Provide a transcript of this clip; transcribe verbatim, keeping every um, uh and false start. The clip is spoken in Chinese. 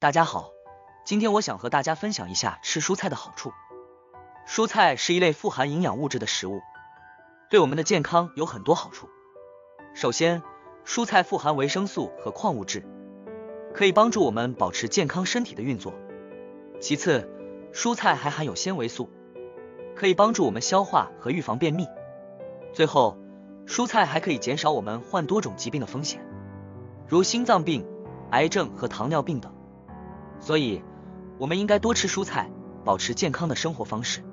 大家好，今天我想和大家分享一下吃蔬菜的好处。蔬菜是一类富含营养物质的食物，对我们的健康有很多好处。首先，蔬菜富含维生素和矿物质，可以帮助我们保持健康身体的运作。其次，蔬菜还含有纤维素，可以帮助我们消化和预防便秘。最后，蔬菜还可以减少我们患多种疾病的风险，如心脏病、癌症和糖尿病等。所以，我们应该多吃蔬菜，保持健康的生活方式。